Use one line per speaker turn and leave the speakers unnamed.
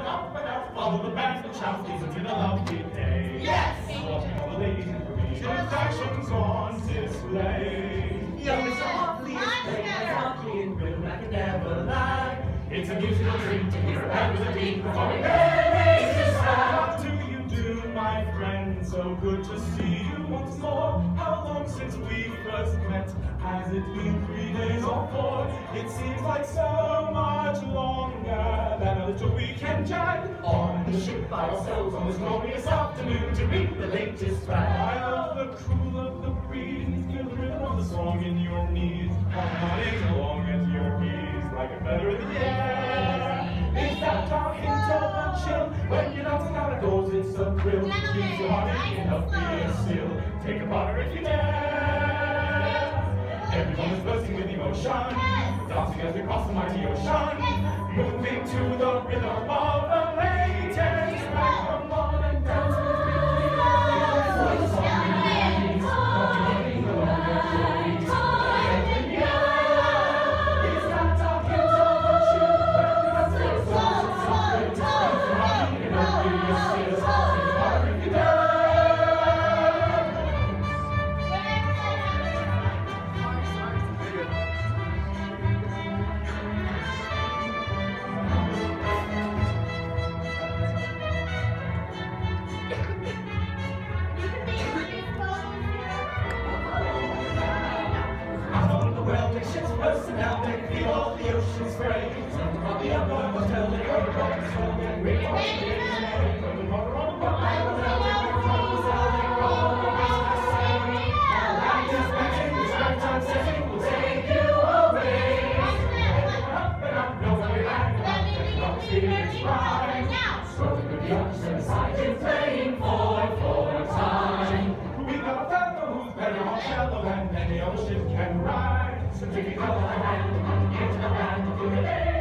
up and out, follow the bands and shouts, isn't it a lovely day?
Yes!
Watching all the ladies in Parisian fashions on display.
Young is awfully in rhythm I can never lie.
It's a musical treat to hear a band with a beat performing amazing style. How do you do, my friend? So good to see you once more. How long since we first met? Has it been 3 days or 4? It seems like so much longer than a little weekend jive on the ship by ourselves on this glorious afternoon to read the latest fad. I love the cool of the breeze, feel the rhythm of the song in your knees, harmonizing along at your ease like a feather in the air. Is that our hint of a chill? When you're dancing out of doors, it's a thrill. Keeps your heart beating up, being still. Take a part if you dare. Everyone is bursting with emotion, dancing as we cross the mighty ocean, moving to the rhythm of the latest track. Come on and dance with me. Now they feel all the ocean spray. From the upper hotel, they go to rock the song and ring on the day. From the motor on the rock, I will tell them from the selling roll. The rest I say, now light is matching, this nighttime setting will take you away. Up and up, no way back, and up, spirits rise. Scrolling with the opposite side, you're playing for time. We got a fellow who's better on shallow than any ocean can ride. So take a couple of hands, get to the band, do the day.